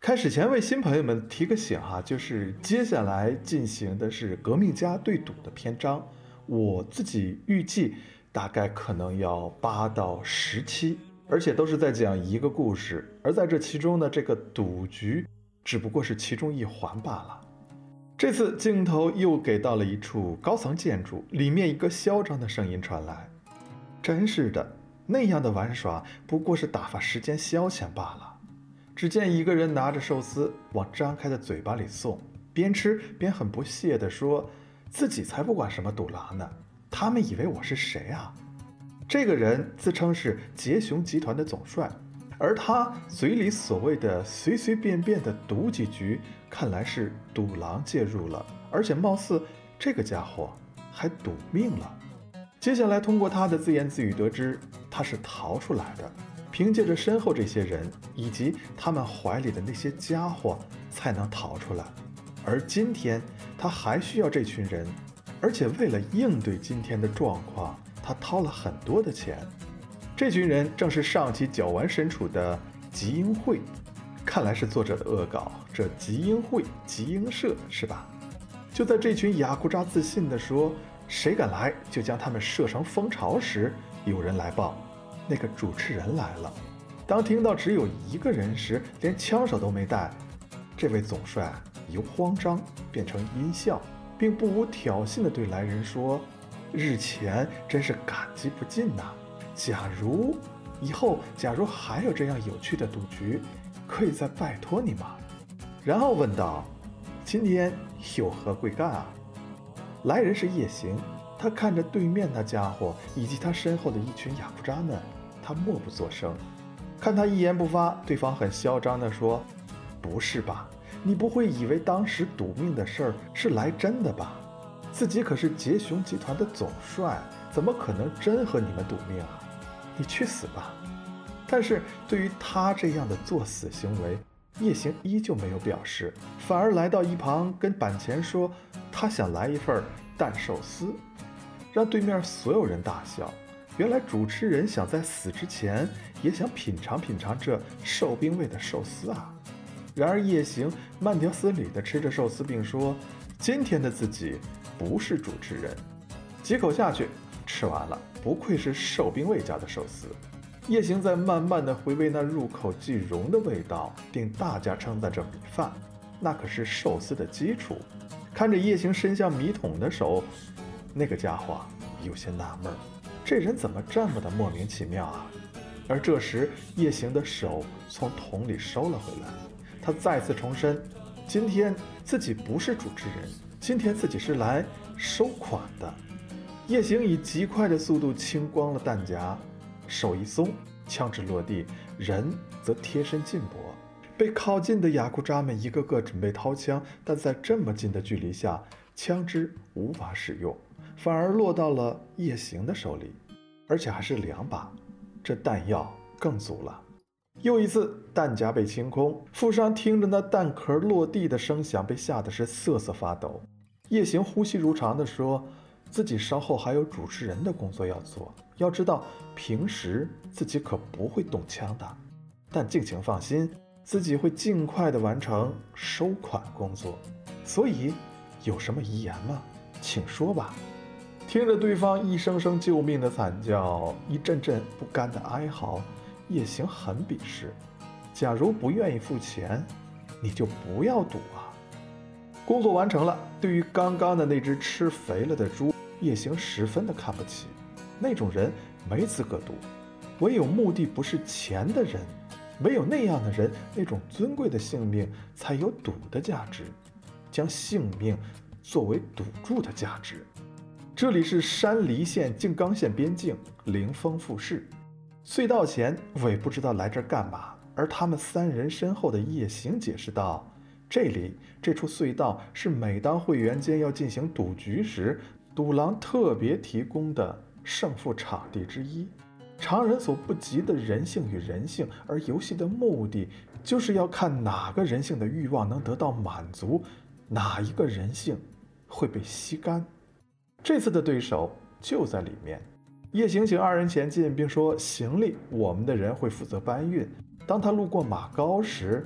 开始前为新朋友们提个醒哈，就是接下来进行的是革命家对赌的篇章，我自己预计大概可能要8到10期，而且都是在讲一个故事，而在这其中呢，这个赌局只不过是其中一环罢了。这次镜头又给到了一处高层建筑，里面一个嚣张的声音传来：“真是的，那样的玩耍不过是打发时间消遣罢了。”只见一个人拿着寿司往张开的嘴巴里送，边吃边很不屑地说：“自己才不管什么赌狼呢，他们以为我是谁啊？”这个人自称是捷雄集团的总帅，而他嘴里所谓的随随便便的赌几局，看来是赌狼介入了，而且貌似这个家伙还赌命了。接下来通过他的自言自语得知，他是逃出来的，凭借着身后这些人以及他们怀里的那些家伙才能逃出来，而今天他还需要这群人，而且为了应对今天的状况，他掏了很多的钱。这群人正是上期皎完身处的集英会，看来是作者的恶搞，这集英会、集英社是吧？就在这群雅库扎自信地说谁敢来就将他们射成蜂巢时，有人来报，那个主持人来了。当听到只有一个人时，连枪手都没带，这位总帅由慌张变成阴笑，并不无挑衅地对来人说：“日前真是感激不尽呐！以后假如还有这样有趣的赌局，可以再拜托你吗？”然后问道：“今天有何贵干啊？”来人是叶行，他看着对面那家伙以及他身后的一群雅库扎们，他默不作声。看他一言不发，对方很嚣张地说：“不是吧？你不会以为当时赌命的事儿是来真的吧？自己可是捷雄集团的总帅，怎么可能真和你们赌命啊？你去死吧！”但是对于他这样的作死行为，叶行依旧没有表示，反而来到一旁跟板前说他想来一份蛋寿司，让对面所有人大笑。原来主持人想在死之前也想品尝品尝这寿兵卫的寿司啊。然而叶行慢条斯理地吃着寿司，并说今天的自己不是主持人。几口下去，吃完了，不愧是寿兵卫家的寿司。叶行在慢慢地回味那入口即溶的味道，并大加称赞着米饭，那可是寿司的基础。看着叶行伸向米桶的手，那个家伙有些纳闷，这人怎么这么的莫名其妙啊？而这时叶行的手从桶里收了回来，他再次重申，今天自己不是主持人，今天自己是来收款的。叶行以极快的速度清光了弹夹，手一松，枪支落地，人则贴身近搏。被靠近的雅库扎们一个个准备掏枪，但在这么近的距离下，枪支无法使用，反而落到了叶行的手里，而且还是2把，这弹药更足了。又一次弹夹被清空，富商听着那弹壳落地的声响，被吓得是瑟瑟发抖。叶行呼吸如常地说，自己稍后还有主持人的工作要做，要知道平时自己可不会动枪的，但敬请放心，自己会尽快地完成收款工作。所以有什么遗言吗？请说吧。听着对方一声声救命的惨叫，一阵阵不甘的哀嚎，叶行很鄙视。假如不愿意付钱，你就不要赌啊。工作完成了，对于刚刚的那只吃肥了的猪，叶行十分的看不起。那种人没资格赌，唯有目的不是钱的人，唯有那样的人，那种尊贵的性命才有赌的价值，将性命作为赌注的价值。这里是山梨县静冈县边境，灵峰富士隧道前，我也不知道来这儿干嘛。而他们3人身后的叶行解释道，这处隧道是每当会员间要进行赌局时，赌狼特别提供的胜负场地之一。常人所不及的人性与人性，而游戏的目的就是要看哪个人性的欲望能得到满足，哪一个人性会被吸干。这次的对手就在里面。叶行请2人前进，并说行李我们的人会负责搬运。当他路过马高时，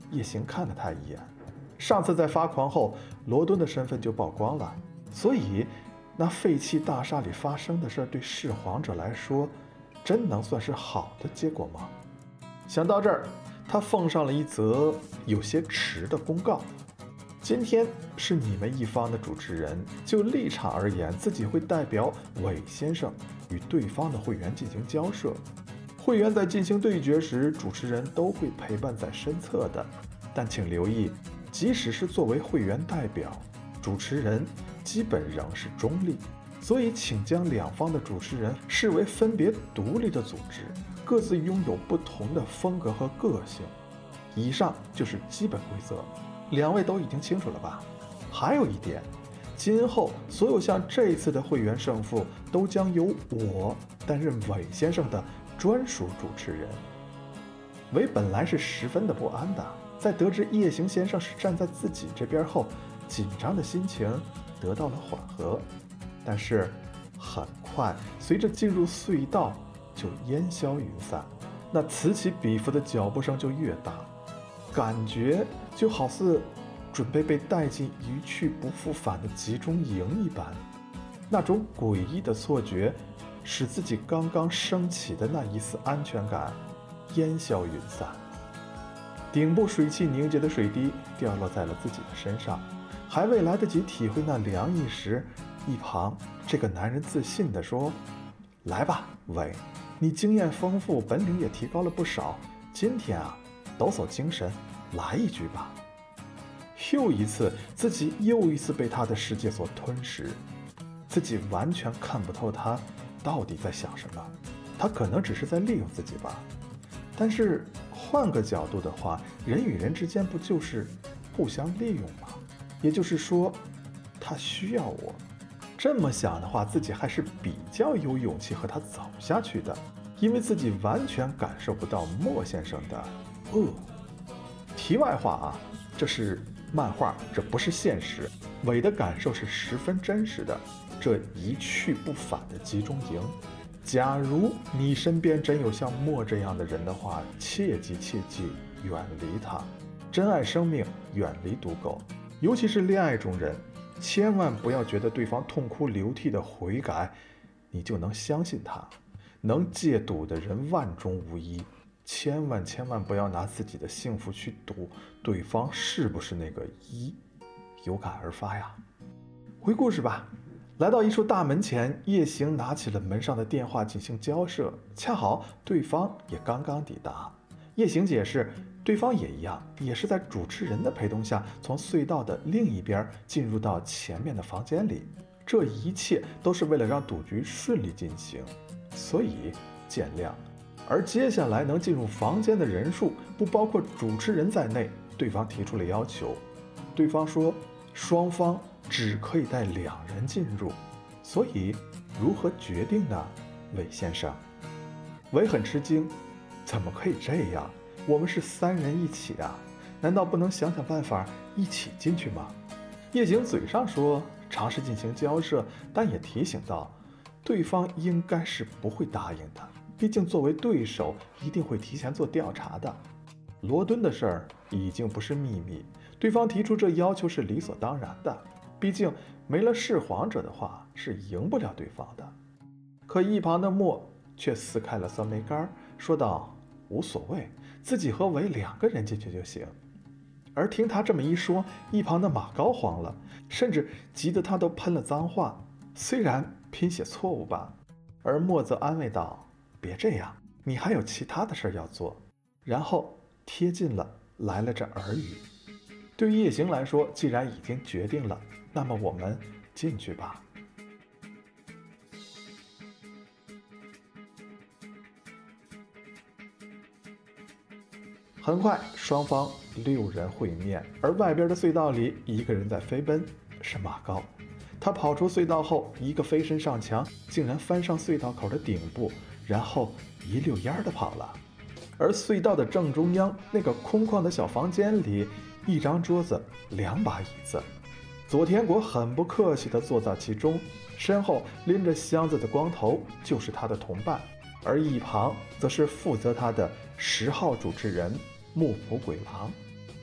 叶行看了他一眼。上次在发狂后，罗敦的身份就曝光了，所以那废弃大厦里发生的事对弑皇者来说，真能算是好的结果吗？想到这儿，他奉上了一则有些迟的公告。今天是你们一方的主持人，就立场而言，自己会代表韦先生与对方的会员进行交涉。会员在进行对决时，主持人都会陪伴在身侧的。但请留意，即使是作为会员代表，主持人基本仍是中立。所以请将两方的主持人视为分别独立的组织，各自拥有不同的风格和个性。以上就是基本规则，两位都已经清楚了吧？还有一点，今后所有像这次的会员胜负都将由我担任韦先生的专属主持人。韦本来是十分的不安的，在得知叶行先生是站在自己这边后，紧张的心情得到了缓和。但是很快随着进入隧道就烟消云散，那此起彼伏的脚步声就越大，感觉就好似准备被带进一去不复返的集中营一般。那种诡异的错觉使自己刚刚升起的那一丝安全感烟消云散。顶部水汽凝结的水滴掉落在了自己的身上，还未来得及体会那凉意时，一旁这个男人自信地说：来吧，韦，你经验丰富，本领也提高了不少，今天啊，抖擞精神，来一局吧。又一次，自己又一次被他的世界所吞噬，自己完全看不透他到底在想什么，他可能只是在利用自己吧。但是换个角度的话，人与人之间不就是互相利用吗？也就是说，他需要我。这么想的话，自己还是比较有勇气和他走下去的，因为自己完全感受不到莫先生的恶。题外话啊，这是漫画，这不是现实。韦的感受是十分真实的，这一去不返的集中营，假如你身边真有像莫这样的人的话，切记切记远离他。珍爱生命，远离赌狗，尤其是恋爱中人，千万不要觉得对方痛哭流涕的悔改，你就能相信他。能戒赌的人万中无一，千万不要拿自己的幸福去赌对方是不是那个一。有感而发呀。回故事吧。来到一处大门前，叶行拿起了门上的电话进行交涉，恰好对方也刚刚抵达。叶行解释，对方也一样，也是在主持人的陪同下从隧道的另一边进入到前面的房间里，这一切都是为了让赌局顺利进行，所以见谅。而接下来能进入房间的人数不包括主持人在内，对方提出了要求。对方说双方只可以带2人进入，所以如何决定呢？韦先生。韦很吃惊，怎么可以这样？我们是3人一起啊，难道不能想想办法一起进去吗？叶行嘴上说尝试进行交涉，但也提醒到对方应该是不会答应的，毕竟作为对手一定会提前做调查的。罗敦的事儿已经不是秘密，对方提出这要求是理所当然的，毕竟没了弑皇者的话是赢不了对方的。可一旁的莫却撕开了酸梅干，说道无所谓，自己和韦2个人进去就行。而听他这么一说，一旁的马高慌了，甚至急得他都喷了脏话，虽然拼写错误吧。而莫则安慰道，别这样，你还有其他的事要做。然后贴近了，来了这耳语。对于叶行来说，既然已经决定了，那么我们进去吧。很快，双方6人会面，而外边的隧道里，一个人在飞奔，是马高。他跑出隧道后，一个飞身上墙，竟然翻上隧道口的顶部，然后一溜烟的跑了。而隧道的正中央那个空旷的小房间里，一张桌子，2把椅子。佐田国很不客气地坐在其中，身后拎着箱子的光头就是他的同伴，而一旁则是负责他的10号主持人幕府鬼郎。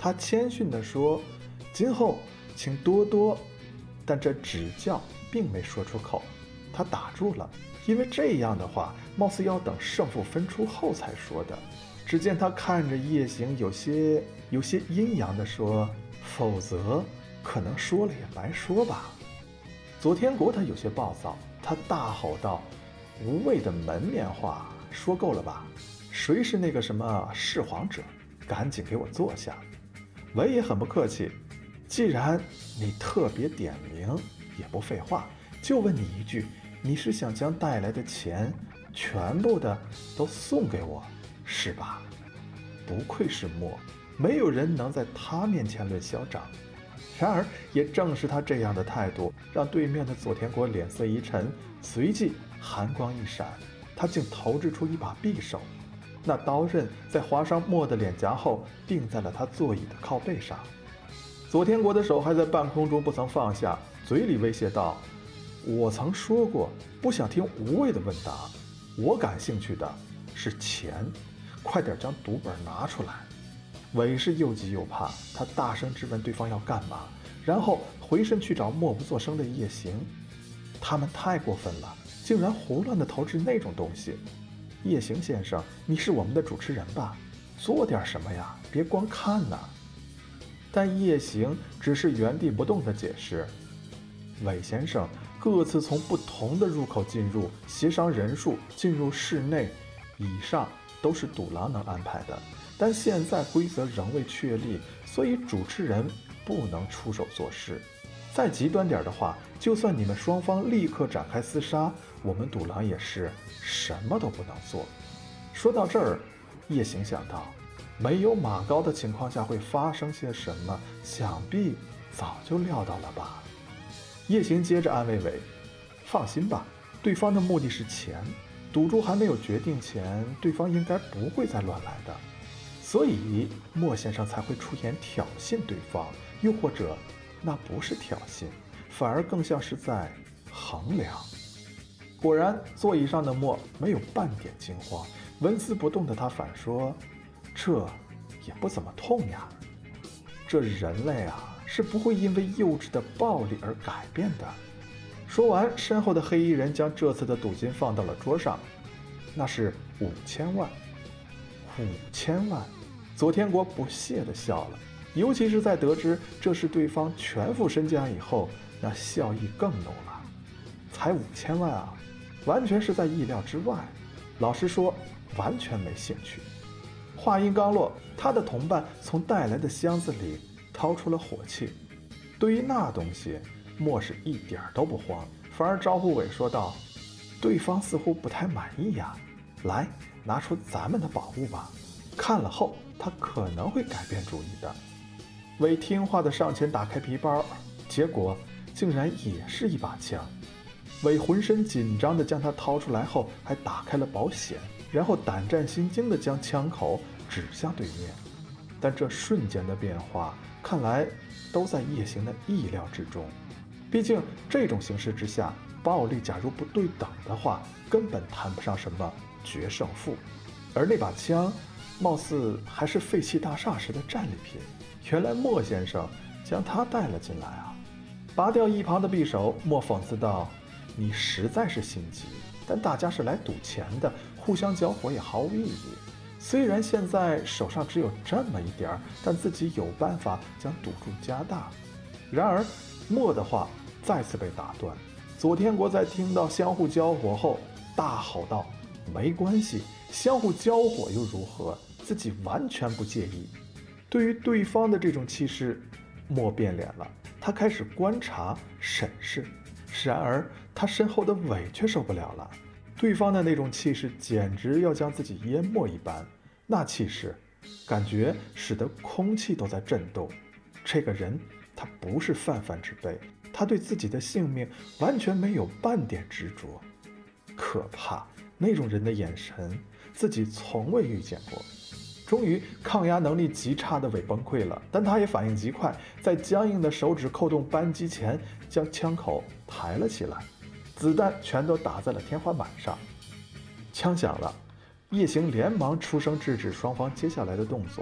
他谦逊地说：“今后请多多。”但这指教并没说出口，他打住了，因为这样的话貌似要等胜负分出后才说的。只见他看着叶行，有些阴阳地说：“否则可能说了也白说吧。”左天国他有些暴躁，他大吼道：“无谓的门面话说够了吧？谁是那个什么弑皇者？赶紧给我坐下。”韦也很不客气：“既然你特别点名，也不废话，就问你一句，你是想将带来的钱全部的都送给我，是吧？”不愧是墨，没有人能在他面前论嚣张。然而也正是他这样的态度，让对面的左天国脸色一沉，随即寒光一闪，他竟投掷出一把匕首。那刀刃在划伤墨的脸颊后，钉在了他座椅的靠背上。左天国的手还在半空中不曾放下，嘴里威胁道：“我曾说过，不想听无谓的问答，我感兴趣的是钱，快点将赌本拿出来。”韦是又急又怕，他大声质问对方要干嘛，然后回身去找默不作声的叶行。他们太过分了，竟然胡乱地投掷那种东西。叶行先生，你是我们的主持人吧？做点什么呀，别光看呐。但叶行只是原地不动地解释：“韦先生各自从不同的入口进入，协商人数，进入室内，以上都是赌郎能安排的。但现在规则仍未确立，所以主持人不能出手做事。再极端点的话，就算你们双方立刻展开厮杀，我们赌郎也是什么都不能做。”说到这儿，叶行想到，没有马高的情况下会发生些什么，想必早就料到了吧。叶行接着安慰韦：“放心吧，对方的目的是钱，赌注还没有决定前，对方应该不会再乱来的。所以莫先生才会出言挑衅对方，又或者那不是挑衅，反而更像是在衡量。”果然，座椅上的莫没有半点惊慌，纹丝不动的他反说：“这也不怎么痛呀。这人类啊，是不会因为幼稚的暴力而改变的。”说完，身后的黑衣人将这次的赌金放到了桌上，那是5000万。5000万！左天国不屑地笑了，尤其是在得知这是对方全副身家以后，那笑意更浓了。才5000万啊，完全是在意料之外。老实说，完全没兴趣。话音刚落，他的同伴从带来的箱子里掏出了火器。对于那东西，莫是一点都不慌，反而招呼韦说道：“对方似乎不太满意呀，来，拿出咱们的宝物吧，看了后他可能会改变主意的。”韦听话的上前打开皮包，结果竟然也是一把枪。韦浑身紧张地将它掏出来后，还打开了保险，然后胆战心惊地将枪口指向对面。但这瞬间的变化，看来都在叶行的意料之中。毕竟这种形势之下，暴力假如不对等的话，根本谈不上什么决胜负。而那把枪，貌似还是废弃大厦时的战利品。原来莫先生将它带了进来啊！拔掉一旁的匕首，莫讽刺道：“你实在是心急，但大家是来赌钱的，互相搅火也毫无意义。虽然现在手上只有这么一点儿，但自己有办法将赌注加大。”然而莫的话再次被打断。左天国在听到相互交火后大吼道：“没关系，相互交火又如何？自己完全不介意。”对于对方的这种气势，莫变脸了，他开始观察审视。然而他身后的韦却受不了了，对方的那种气势简直要将自己淹没一般，那气势感觉使得空气都在震动。这个人他不是泛泛之辈，他对自己的性命完全没有半点执着。可怕，那种人的眼神自己从未遇见过。终于，抗压能力极差的韦崩溃了，但他也反应极快，在僵硬的手指扣动扳机前，将枪口抬了起来，子弹全都打在了天花板上。枪响了，叶行连忙出声制止双方接下来的动作。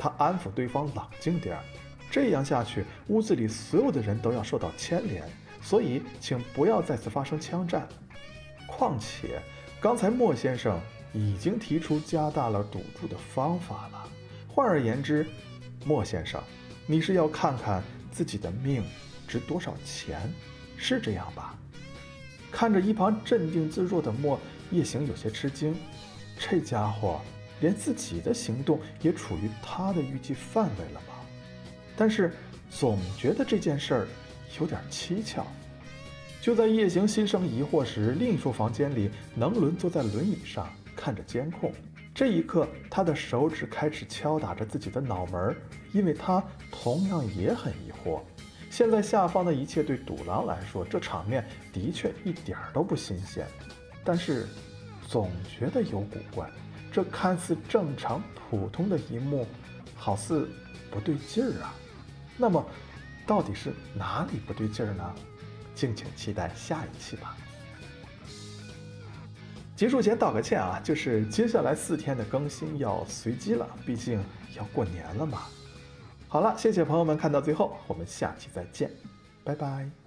他安抚对方冷静点儿。这样下去，屋子里所有的人都要受到牵连，所以请不要再次发生枪战。况且，刚才莫先生已经提出加大了赌注的方法了。换而言之，莫先生，你是要看看自己的命值多少钱，是这样吧？看着一旁镇定自若的莫，叶行有些吃惊，这家伙连自己的行动也处于他的预计范围了吗？但是总觉得这件事儿有点蹊跷。就在叶行心生疑惑时，另一处房间里，能伦坐在轮椅上看着监控。这一刻，他的手指开始敲打着自己的脑门，因为他同样也很疑惑。现在下方的一切对赌狼来说，这场面的确一点都不新鲜，但是总觉得有古怪。这看似正常普通的一幕，好似不对劲儿啊。那么，到底是哪里不对劲儿呢？敬请期待下一期吧。结束前道个歉啊，就是接下来4天的更新要随机了，毕竟要过年了嘛。好了，谢谢朋友们看到最后，我们下期再见，拜拜。